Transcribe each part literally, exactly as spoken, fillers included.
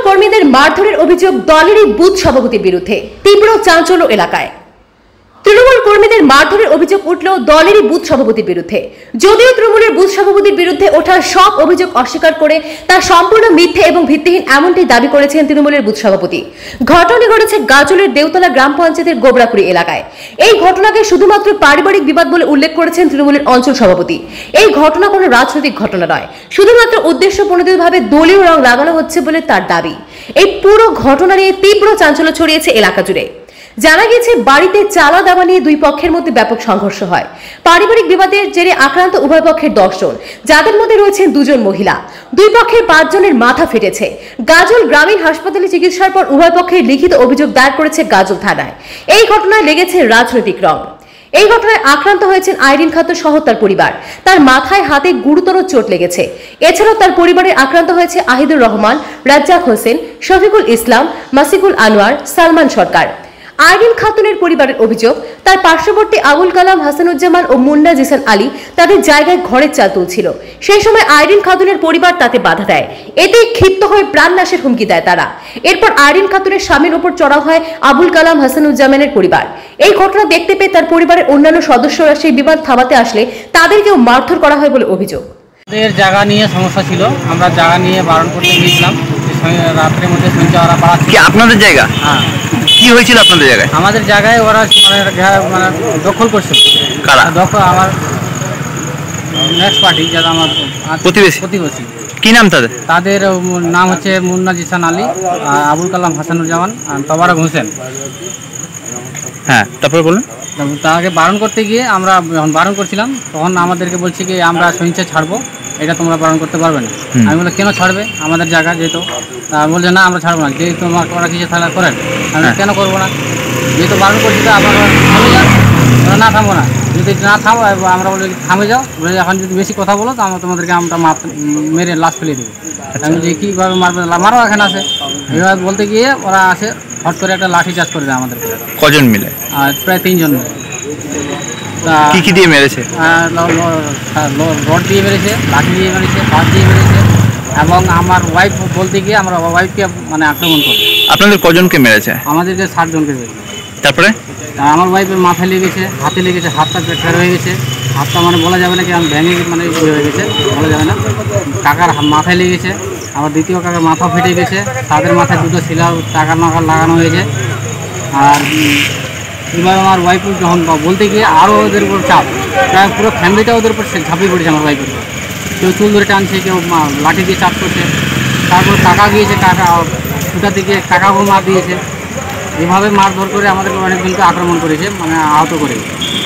কর্মীদের মারধরের অভিযোগ দলেরই বুথ সভাপতির বিরুদ্ধে তীব্র চাঞ্চল্য এলাকায়। তৃণমূল কর্মীদের মারধরের অভিযোগ উঠল দলেরই বুথ সভাপতির বিরুদ্ধে। যদিও তৃণমূলের বুথ সভাপতির বিরুদ্ধে ওঠা সব অভিযোগ অস্বীকার করে তা সম্পূর্ণ মিথ্যে এবং ভিত্তিহীন এমনটাই দাবি করেছেন তৃণমূলের বুথ সভাপতি। ঘটনাটি ঘটেছে গাজলের দেউতলা গ্রাম পঞ্চায়েতের গোবরাকুড়ি এলাকায়। এই ঘটনাকে শুধুমাত্র পারিবারিক বিবাদ বলে উল্লেখ করেছেন তৃণমূলের অঞ্চল সভাপতি। এই ঘটনা কোনো রাজনৈতিক ঘটনা নয়, শুধুমাত্র উদ্দেশ্যপ্রণোদিতভাবে দলীয় রং লাগানো হচ্ছে বলে তার দাবি। এই পুরো ঘটনা নিয়ে তীব্র চাঞ্চল্য ছড়িয়েছে এলাকা জুড়ে। জানা গেছে বাড়িতে চালা দেওয়া নিয়ে দুই পক্ষের মধ্যে ব্যাপক সংঘর্ষ হয়। পারিবারিক বিবাদের জেরে আক্রান্ত উভয় পক্ষের দশ জন, যাদের মধ্যে রয়েছেন দুজন মহিলা। দুই পক্ষের পাঁচ জনের মাথা ফেটেছে। গাজল গ্রামীণ হাসপাতালে চিকিৎসার পর উভয় পক্ষের লিখিত অভিযোগ দায়ের করেছে গাজল থানায়। এই ঘটনায় লেগেছে রাজনৈতিক রং। এই ঘটনায় আক্রান্ত হয়েছেন আইরিন খাতুন সহ তার পরিবার। তার মাথায় হাতে গুরুতর চোট লেগেছে। এছাড়াও তার পরিবারের আক্রান্ত হয়েছে আহিদুর রহমান, রাজ্জাক হোসেন, শফিকুল ইসলাম, মাসিকুল আনোয়ার, সালমান সরকার। আইরিন খাতুনের পরিবারের অভিযোগ, তার পার্শ্ববর্তী আবুল কালাম হাসানুজ্জামান ও মুন্না জিসান আলী তাদের জায়গায় ঘরের চাল তুলছিল। সেই সময় আইরিন খাতুনের পরিবার তাতে বাধা দেয়। এতে ক্ষিপ্ত হয়ে প্রাণনাশের হুমকি দেয় তারা। এরপর আইরিন খাতুনের স্বামীর উপর চড়াও হয় আবুল কালাম হাসানুজ্জামানের পরিবার। এই ঘটনা দেখতে পেয়ে তার পরিবারের অন্যান্য সদস্যরা সেই বিবাদ থামাতে আসলে তাদেরকেও মারধর করা হয় বলে অভিযোগ। আমাদের জায়গা নিয়ে সমস্যা ছিল, আমরা জায়গা নিয়ে বারণ করতে গিয়েছিলাম। রাত্রের মধ্যে শুনছে ওরা পাড়াচ্ছে। কি আপনাদের জায়গা? হ্যাঁ। কি হয়েছিল আপনাদের জায়গায়? আমাদের জায়গায় ওরা মানে মানে দখল করছিল। কারা? দখল আমার নেক্সট পার্টি, যারা আমার প্রতিবেশী। প্রতিবেশী। কি নাম তাদের? তাদের নাম হচ্ছে মুন্না জিসান আলী, আবুল কালাম হাসানুজ্জামান, তবারক হোসেন। হ্যাঁ, তারপরে বলুন। তাকে বারণ করতে গিয়ে আমরা যখন বারণ করছিলাম তখন আমাদেরকে বলছি কি আমরা সহিংসা ছাড়বো, এটা তোমরা বারণ করতে পারবে না। আমি বললাম কেন ছাড়বে, আমাদের জায়গা যেহেতু। বলছে না আমরা ছাড়বো না, যেহেতু তোমার ওরা কিছু থাকা করেন। আমি কেন করবো না, যেহেতু বারণ করছি তো আপনারা থামে যান। ওরা না থামবো না, যদি না থামো আমরা বলি থামে যাও, বলে এখন যদি বেশি কথা বলো তো আমরা তোমাদেরকে আমরা মাপ মেরে লাশ ফেলে দেবো। আমি যে কীভাবে মারবে, মারও এখানে আসে। এইভাবে বলতে গিয়ে ওরা আসে, হট করে একটা লাঠি চার্জ করে দেয় আমাদেরকে। কজন মিলে? আর প্রায় তিনজন মিলে। কি কি দিয়ে মেরেছে? রড দিয়ে মেরেছে, লাঠি দিয়ে মেরেছে, বাস দিয়ে মেরেছে, এবং আমার ওয়াইফ বলতে গিয়ে আমরা ওয়াইফকে মানে আক্রমণ করি। আপনাদের কজনকে মেরেছে? আমাদেরকে ষাট জনকে মেরেছে। তারপরে আমার ওয়াইফের মাথায় লেগেছে, হাতে লেগেছে, হাতটা ফের হয়ে গেছে। হাতটা মানে বলা যাবে না কি আমি ভেঙে মানে ইয়ে হয়ে গেছে, বলা যাবে না। কাকার মাথায় লেগেছে, আবার দ্বিতীয় কাকার মাথা ফেটে গেছে। তাদের মাথায় দুটো শিলা টাকার নাকার লাগানো হয়েছে। আর এবার আমার ওয়াইফ যখন বলতে গিয়ে আরও ওদের উপর চাপ, প্রায় পুরো ফ্যামিলিটা ওদের উপর ঝাঁপিয়ে পড়েছে আমার ওয়াইফের। কেউ চুল ধরে টানছে, কেউ লাঠি দিয়ে চাপ করছে। তারপর কাকা গিয়েছে, কাকা ছুটাতে গিয়ে কাকাকেও মার দিয়েছে। এভাবে মারধর করে আমাদেরকে অনেকজনকে আক্রমণ করেছে, মানে আহত করে।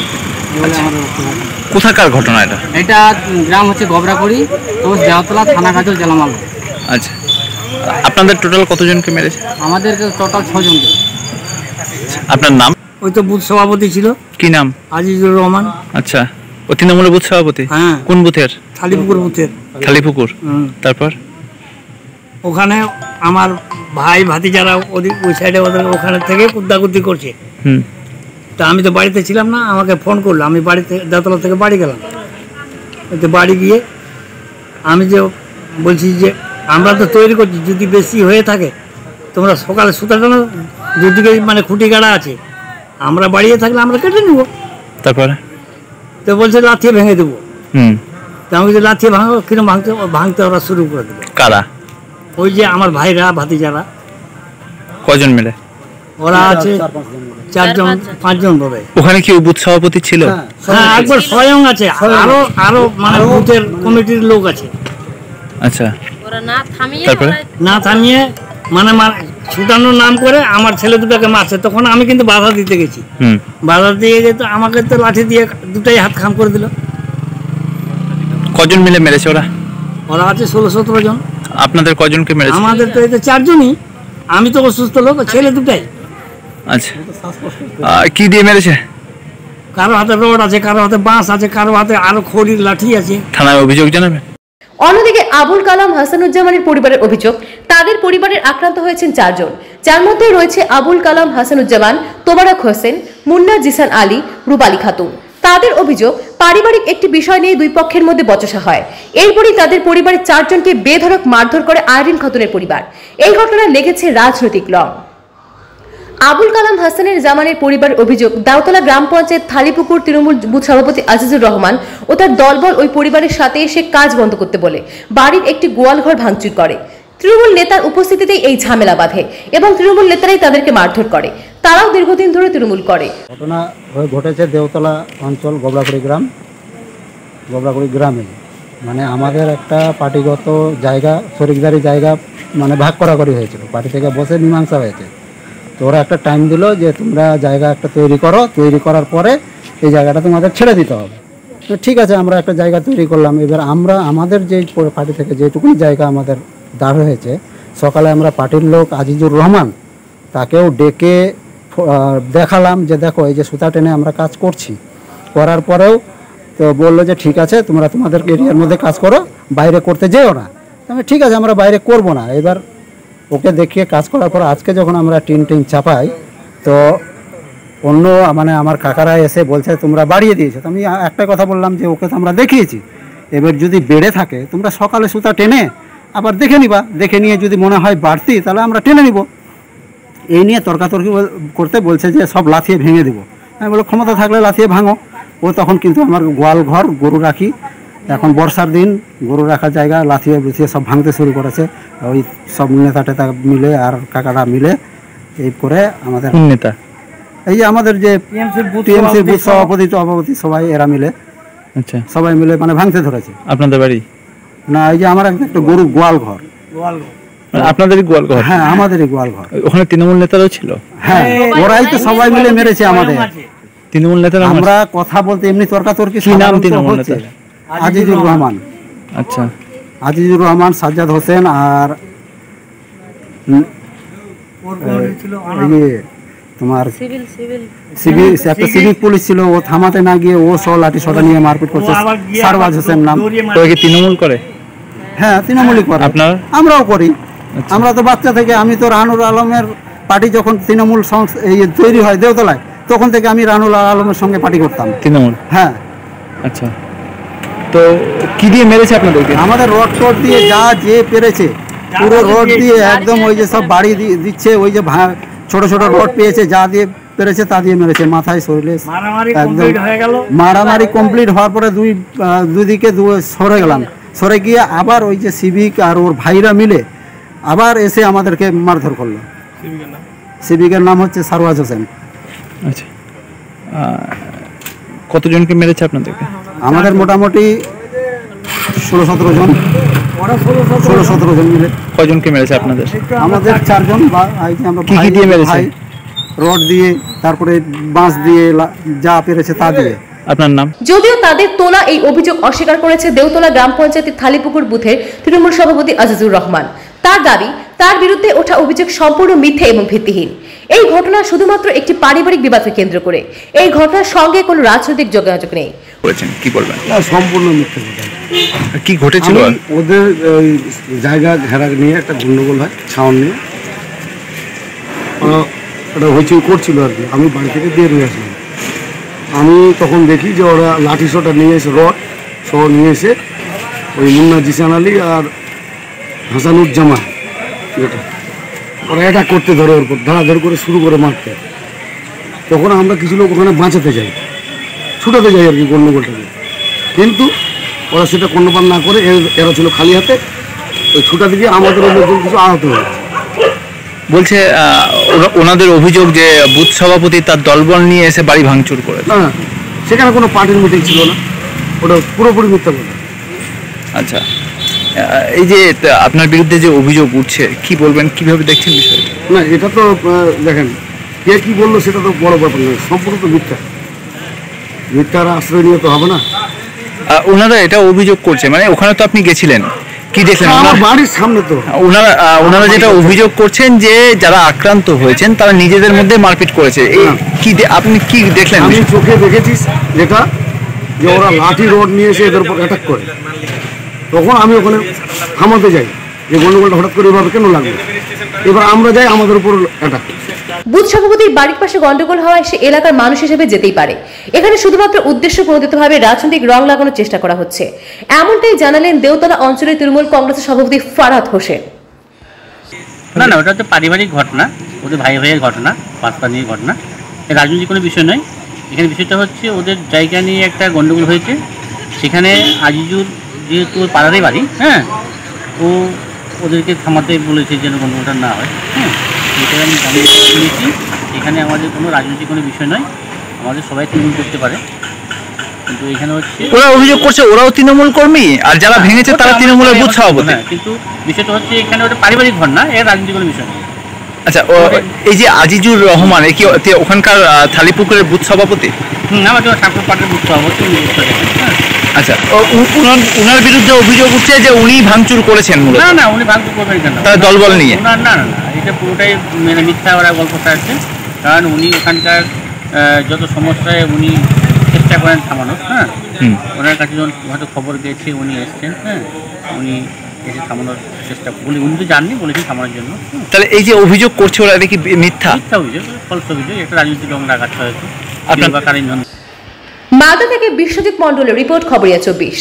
আমাদের কোথাকার ঘটনা এটা? এটা গ্রাম হচ্ছে গোবরাকুড়ি, পোস্ট দেওতলা, থানা গাজল, জেলা মালদা। আচ্ছা, আপনাদের টোটাল কতজনকে মেরেছে? আমাদেরকে টোটাল ছজনকে। আপনার নাম? ওই তো বুথ সভাপতি ছিল। কি নাম? আজিজুর রহমান। আচ্ছা, ও তৃণমূলের বুথ সভাপতি? হ্যাঁ। কোন বুথের? থালিপুকুর বুথের। থালিপুকুর। তারপর ওখানে আমার ভাই ভাতিজারা ওদিক ওই সাইডে ওদের ওখানে থেকে কুদ্দাকুদ্দি করছে। হুম। তা আমি তো বাড়িতে ছিলাম না, আমাকে ফোন করলো। আমি বাড়িতে দেওতলা থেকে বাড়ি গেলাম। তো বাড়ি গিয়ে আমি যে বলছি যে আমরা তো তৈরি করছি, যদি বেশি হয়ে থাকে তোমরা সকালে সুতাটা না, দুদিকে মানে খুঁটি গাড়া আছে, আমরা বাড়িয়ে থাকলে আমরা কেটে নেবো। তারপরে তো বলছে লাথিয়ে ভেঙে দেবো। হুম। তো আমি যে লাথিয়ে ভাঙো, কিরম ভাঙতে ভাঙতে ওরা শুরু করে দেবো। কারা? ওই যে আমার ভাইরা ভাতিজারা। কজন মিলে? ওরা আছে চারজন পাঁচজন বোধহয়। ওখানে কি বুথ সভাপতি ছিল? হ্যাঁ, একবার স্বয়ং আছে, আরো আরো মানে বুথের কমিটির লোক আছে। আচ্ছা, তারপরে না থামিয়ে মানে ছুটানোর নাম করে আমার ছেলে দুটাকে মারছে। তখন আমি কিন্তু বাধা দিতে গেছি। বাধা দিয়ে যেত আমাকে তো লাঠি দিয়ে দুটাই হাত খাম করে দিল। কজন মিলে মেরেছে ওরা? ওরা আছে ষোলো সতেরো জন। আপনাদের কজনকে মেরেছে? আমাদের তো এতে চারজনই। আমি তো অসুস্থ লোক, ছেলে দুটাই। আচ্ছা, কি দিয়ে মেরেছে? কারো হাতে রড আছে, কারো হাতে বাঁশ আছে, কারো হাতে আরো খড়ির লাঠি আছে। থানায় অভিযোগ জানাবেন। অন্যদিকে আবুল কালাম হাসানুজ্জামানের পরিবারের অভিযোগ, তাদের পরিবারের আক্রান্ত হয়েছেন চারজন, যার মধ্যে রয়েছে আবুল কালাম হাসানুজ্জামান, তোবারক হোসেন, মুন্না জিসান আলী, রূপালী খাতুন। তাদের অভিযোগ, পারিবারিক একটি বিষয় নিয়ে দুই পক্ষের মধ্যে বচসা হয়। এরপরই তাদের পরিবারের চারজনকে বেধড়ক মারধর করে আইরিন খাতুনের পরিবার। এই ঘটনায় লেগেছে রাজনৈতিক রং। আবুল কালাম হাসানের জামানের পরিবার অভিযোগ, দাউতলা গ্রাম পঞ্চায়েত থালিপুকুর তৃণমূল বুথ সভাপতি আজিজুর রহমান ও তার দলবল ওই পরিবারের সাথে এসে কাজ বন্ধ করতে বলে বাড়ির একটি গোয়ালঘর ভাঙচুর করে। তৃণমূল নেতার উপস্থিতিতেই এই ঝামেলা বাঁধে এবং তৃণমূল নেতারাই তাদেরকে মারধর করে। তারাও দীর্ঘদিন ধরে তৃণমূল করে। ঘটনা ঘটেছে দেউতলা অঞ্চল গোবরাকুড়ি গ্রাম গোবরাকুড়ি গ্রামে। মানে আমাদের একটা পার্টিগত জায়গা, শরিকদারি জায়গা মানে ভাগ করাকরি হয়েছিল, পার্টি থেকে বসে মীমাংসা হয়েছে। তো ওরা একটা টাইম দিল যে তোমরা জায়গা একটা তৈরি করো, তৈরি করার পরে এই জায়গাটা তোমাদের ছেড়ে দিতে হবে। তো ঠিক আছে, আমরা একটা জায়গা তৈরি করলাম। এবার আমরা আমাদের যে পার্টি থেকে যেটুকুনি জায়গা আমাদের দাঁড় হয়েছে, সকালে আমরা পার্টির লোক আজিজুর রহমান তাকেও ডেকে দেখালাম যে দেখো এই যে সুতা টেনে আমরা কাজ করছি। করার পরেও তো বললো যে ঠিক আছে, তোমরা তোমাদের এরিয়ার মধ্যে কাজ করো, বাইরে করতে যেও না। আমি ঠিক আছে, আমরা বাইরে করব না। এবার ওকে দেখিয়ে কাজ করার পর আজকে যখন আমরা টিন টিন চাপাই, তো অন্য মানে আমার কাকারা এসে বলছে তোমরা বাড়িয়ে দিয়েছো। তো আমি একটা কথা বললাম যে ওকে তো আমরা দেখিয়েছি, এবার যদি বেড়ে থাকে তোমরা সকালে সুতা টেনে আবার দেখে নিবা, দেখে নিয়ে যদি মনে হয় বাড়তি তাহলে আমরা টেনে নিব। এই নিয়ে তর্কাতর্কি করতে বলছে যে সব লাথিয়ে ভেঙে দেবো। আমি বলো ক্ষমতা থাকলে লাথিয়ে ভাঙো। ও তখন কিন্তু আমার গোয়াল ঘর গরু রাখি, এখন বর্ষার দিন গরু রাখার জায়গা লাথিয়ে বুঝিয়ে সব ভাঙতে শুরু করেছে। ওই সব নেতা টেতা মিলে আর কাকারা মিলে এই করে আমাদের নেতা এই যে আমাদের যে টিএমসির বুথ সভাপতি সভাপতি সবাই এরা মিলে আচ্ছা সবাই মিলে মানে ভাঙতে ধরেছে। আপনাদের বাড়ি না, এই যে আমার একটা গরু গোয়াল ঘর। আপনাদেরই গোয়াল ঘর? হ্যাঁ, আমাদেরই গোয়াল ঘর। ওখানে তৃণমূল নেতারাও ছিল? হ্যাঁ, ওরাই তো সবাই মিলে মেরেছে আমাদের তৃণমূল নেতারা। আমরা কথা বলতে এমনি তর্কাতর্কি। কি নাম তৃণমূল নেতা? আজিজুর রহমান। আচ্ছা, আজিজুর রহমান, সাজ্জাদ হোসেন আর তোমার সিভিল একটা সিভিক পুলিশ ছিল। ও থামাতে না গিয়ে ও সব লাঠি সটা নিয়ে মারপিট করছে। সারওয়াজ হোসেন নাম। তো কি তৃণমূল করে? হ্যাঁ, তৃণমূলই করে। আপনার? আমরাও করি। আমরা তো বাচ্চা থেকে, আমি তো রানুর আলমের পার্টি যখন তৃণমূল তৈরি হয় দেওতলায়, তখন থেকে আমি রানুল আলমের সঙ্গে পার্টি করতাম। তৃণমূল? হ্যাঁ। আচ্ছা, তো কি দিয়ে মেরেছে আপনাদেরকে? আমাদের রড টড দিয়ে যা যে পেরেছে পুরো রড দিয়ে একদম ওই যে সব বাড়ি দিচ্ছে, ওই যে ছোট ছোট রড পেয়েছে যা দিয়ে পেরেছে তা দিয়ে মেরেছে, মাথায় শরীরে একদম। মারামারি কমপ্লিট হওয়ার পরে দুই দুই দিকে সরে গেলাম। সরে গিয়ে আবার ওই যে সিভিক আর ওর ভাইরা মিলে আবার এসে আমাদেরকে মারধর করলো। সিভিকের নাম হচ্ছে সারওয়াজ হোসেন। আচ্ছা, কতজনকে মেরেছে আপনাদেরকে? আমাদের মোটামুটি ষোলো সতেরো জন ষোলো সতেরো জন মিলে। কয়জনকে মেরেছে আপনাদের? আমাদের চারজন। কি কি দিয়ে মেরেছে? রড দিয়ে, তারপরে বাঁশ দিয়ে, যা পেরেছে তা দিয়ে। আপনার নাম? যদিও তাদের তোলা এই অভিযোগ অস্বীকার করেছে দেউতলা গ্রাম পঞ্চায়েতের থালিপুকুর বুথের তৃণমূল সভাপতি আজিজুর রহমান। তার দাবি, তার বিরুদ্ধে ওঠা অভিযোগ সম্পূর্ণ মিথ্যে এবং ভিত্তিহীন। এই ঘটনা শুধুমাত্র একটি পারিবারিক বিবাদকে কেন্দ্র করে। এই ঘটনার সঙ্গে কোনো রাজনৈতিক যোগাযোগ নেই। কি বলবেন? না, সম্পূর্ণ মিথ্যে কথা। কি ঘটেছিল? ওদের জায়গা ঘেরা নিয়ে একটা গন্ডগোল হয়, ছাউন নিয়ে ওটা হইচই করছিল আর কি। আমি বাড়ি থেকে বের হয়ে আসলাম। আমি তখন দেখি যে ওরা লাঠি সোটা নিয়ে এসে, রড সহ নিয়ে এসে ওই মুন্না জিসান আলী আর হাসানুজ্জামান এটা ওরা এটা করতে ধরে, ওর উপর ধরাধর করে শুরু করে মারতে। তখন আমরা কিছু লোক ওখানে বাঁচাতে যাই, ছুটাতে যাই আর কি গন্ডগোলটাকে। কিন্তু ওরা সেটা কর্ণপাত না করে এরা ছিল খালি হাতে। ওই ছুটাতে গিয়ে আমাদের লোকজন কিছু আহত হয়েছে। বলছে ওনাদের অভিযোগ যে বুথ সভাপতি তার দলবল নিয়ে এসে বাড়ি ভাঙচুর করে। না, সেখানে কোনো পার্টির মিটিং ছিল না, ওটা পুরোপুরি মিথ্যা কথা। আচ্ছা, এই যে আপনার বিরুদ্ধে যে অভিযোগ উঠছে, কি বলবেন, কিভাবে দেখছেন বিষয়টা? না, এটা তো দেখেন কে কি বললো সেটা তো বড় ব্যাপার নয়, সম্পূর্ণ তো মিথ্যা। মিথ্যার আশ্রয় নিয়ে তো হবে না। ওনারা এটা অভিযোগ করছে, মানে ওখানে তো আপনি গেছিলেন, কি দেখলেন? আমার বাড়ির সামনে তো ওনারা ওনারা যেটা অভিযোগ করছেন যে যারা আক্রান্ত হয়েছেন তারা নিজেদের মধ্যে মারপিট করেছে। কি আপনি কি দেখলেন? আমি চোখে দেখেছিস যেটা, যে ওরা লাঠি রড নিয়ে এসে এদের উপর অ্যাটাক করে। তখন আমি ওখানে থামাতে যাই, যে গন্ডগোলটা হঠাৎ করে এভাবে কেন লাগবে। এবার আমরা যাই, আমাদের উপর অ্যাটাক। বুথ সভাপতির বাড়ির পাশে গন্ডগোল হওয়ায় সে এলাকার মানুষ হিসেবে যেতেই পারে। এখানে শুধুমাত্র উদ্দেশ্য প্রণোদিতভাবে রাজনৈতিক রং লাগানোর চেষ্টা করা হচ্ছে, এমনটাই জানালেন দেওতলা অঞ্চলের তৃণমূল কংগ্রেসের সভাপতি ফারাদ হোসেন। না না, ওটা হচ্ছে পারিবারিক ঘটনা, ওদের ভাই ভাইয়ের ঘটনা, পাঁচপা নিয়ে ঘটনা, রাজনৈতিক কোনো বিষয় নয়। এখানে বিষয়টা হচ্ছে ওদের জায়গা নিয়ে একটা গন্ডগোল হয়েছে। সেখানে আজিজুর যেহেতু ওর পাড়ারই বাড়ি, হ্যাঁ, ও ওদেরকে থামাতে বলেছে যেন গন্ডগোলটা না হয়। হ্যাঁ, এটা আমি জানিয়ে শুনেছি। এখানে আমাদের কোনো রাজনৈতিক কোনো বিষয় নয়, আমাদের সবাই তৃণমূল করতে পারে, কিন্তু এখানে হচ্ছে ওরা অভিযোগ করছে ওরাও তৃণমূল কর্মী, আর যারা ভেঙেছে তারা তৃণমূলের বুথ সভাপতি। কিন্তু বিষয়টা হচ্ছে এখানে ওটা পারিবারিক ঘটনা, এর রাজনৈতিক কোনো বিষয় নেই। আচ্ছা, এই যে আজিজুর রহমান কি ওখানকার থালিপুকুরের বুথ সভাপতি? হুম, আমাদের ঠাকুর পাটের বুথ সভাপতি। আচ্ছা, উনার বিরুদ্ধে অভিযোগ উঠছে যে উনি ভাঙচুর করেছেন। না না, উনি ভাঙচুর করবেন কেন? তার দলবল নিয়ে? না না না, এটা পুরোটাই মানে মিথ্যা ওরা গল্পটা আছে। কারণ উনি ওখানকার যত সমস্যায় উনি চেষ্টা করেন থামানোর। হ্যাঁ, ওনার কাছে যখন হয়তো খবর পেয়েছে উনি এসছেন। হ্যাঁ, উনি এসে থামানোর চেষ্টা বলি, উনি তো জাননি, বলেছেন থামানোর জন্য। তাহলে এই যে অভিযোগ করছে ওরা, এটা কি মিথ্যা? মিথ্যা অভিযোগ, ফলস অভিযোগ, একটা রাজনৈতিক রং লাগাচ্ছে হয়তো। মালদা থেকে বিশ্বজিৎ মণ্ডলের রিপোর্ট, খবরিয়া চব্বিশ।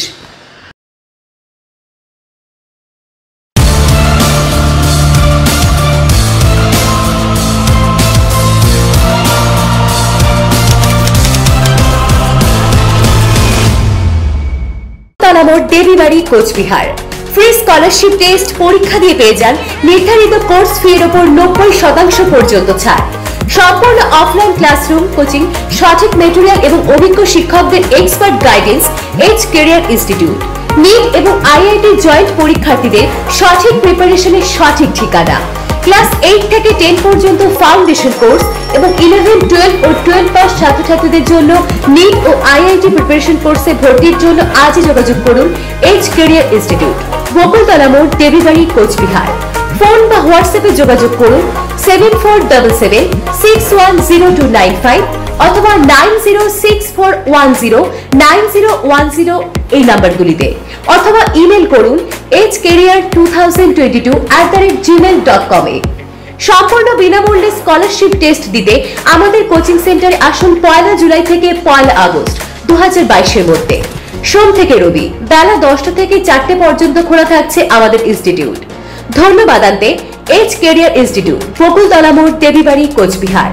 Debibari Coochbehar free scholarship test পরীক্ষা দিয়ে পেয়ে যান নির্ধারিত কোর্স ফির ওপর নব্বই শতাংশ পর্যন্ত ছাড়। সম্পূর্ণ অফলাইন ক্লাসরুম কোচিং, সঠিক মেটেরিয়াল এবং অভিজ্ঞ শিক্ষকদের expert guidance. Edge Career Institute NEET এবং আইআইটি জয়েন্ট পরীক্ষার্থীদের সঠিক প্রিপারেশনের সঠিক ঠিকানা। ক্লাস এইট থেকে টেন পর্যন্ত ফাউন্ডেশন কোর্স এবং ইলেভেন টুয়েলভ ও টুয়েলভ পাস ছাত্রছাত্রীদের জন্য নিট ও আইআইটি প্রিপারেশন কোর্সে ভর্তির জন্য আজই যোগাযোগ করুন এজ ক্যারিয়ার ইনস্টিটিউট, বকুলতলা মোড়, দেবীবাড়ি, কোচবিহার। ফোন বা হোয়াটসঅ্যাপে যোগাযোগ করুন seven four seven seven six one zero two nine five অথবা nine zero six four one zero nine zero one zero এই নাম্বারগুলিতে, অথবা ইমেল করুন Edge Career two thousand twenty two at the rate Gmail dot com এ। সম্পূর্ণ বিনামূল্যে scholarship test দিতে আমাদের কোচিং সেন্টারে আসুন পয়লা জুলাই থেকে পয়লা আগস্ট দু হাজার বাইশের মধ্যে। সোম থেকে রবি বেলা দশটা থেকে চারটে পর্যন্ত খোলা থাকছে আমাদের ইনস্টিটিউট। ধন্যবাদ আনতে এজ ক্যারিয়ার ইনস্টিটিউট, বকুলতলা মোড়, দেবীবাড়ি, কোচবিহার।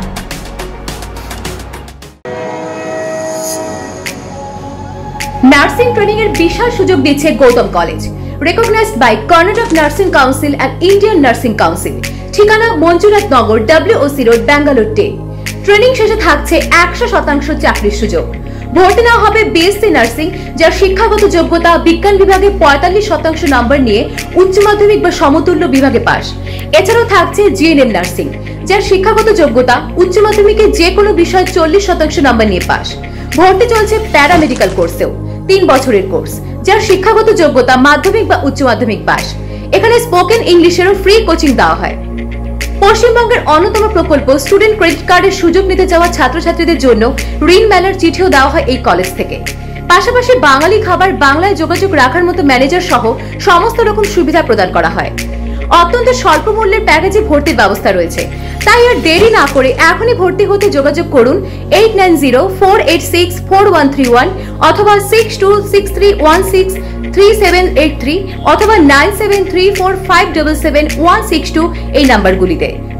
নার্সিং ট্রেনিং এর বিশাল সুযোগ দিচ্ছে Gautam college, recognised by Karnataka nursing council and Indian nursing council. ঠিকানা Manjunath Nagar, WOC road, Bangalore ten. Training শেষে থাকছে একশো শতাংশ চাকরির সুযোগ। ভর্তি নেওয়া হবে বিএসসি নার্সিং, যার শিক্ষাগত যোগ্যতা বিজ্ঞান বিভাগে পঁয়তাল্লিশ শতাংশ নম্বর নিয়ে উচ্চ মাধ্যমিক বা সমতুল্য বিভাগে পাস। এছাড়াও থাকছে জিএনএম নার্সিং, যার শিক্ষাগত যোগ্যতা উচ্চ মাধ্যমিকে যে কোনো বিষয়ে চল্লিশ শতাংশ নম্বর নিয়ে পাস। ভর্তি চলছে প্যারামেডিক্যাল কোর্সেও, তিন বছরের কোর্স, যার শিক্ষাগত যোগ্যতা মাধ্যমিক বা উচ্চ মাধ্যমিক পাস। এখানে স্পোকেন ইংলিশেরও ফ্রি কোচিং দেওয়া হয়। পশ্চিমবঙ্গের অন্যতম প্রকল্প স্টুডেন্ট ক্রেডিট কার্ডের সুযোগ নিতে যাওয়া ছাত্রছাত্রীদের জন্য ঋণ মেলার চিঠিও দেওয়া হয় এই কলেজ থেকে। পাশাপাশি বাঙালি খাবার বাংলায় যোগাযোগ রাখার মতো ম্যানেজার সহ সমস্ত রকম সুবিধা প্রদান করা হয়। অত্যন্ত স্বল্প মূল্যের প্যাকেজে ভর্তির ব্যবস্থা রয়েছে, তাই আর দেরি না করে এখনই ভর্তি হতে যোগাযোগ করুন eight nine zero four eight six four one three one অথবা six two six three one six three seven eight three অথবা nine seven three four five seven seven one six two এই নাম্বারগুলিতে।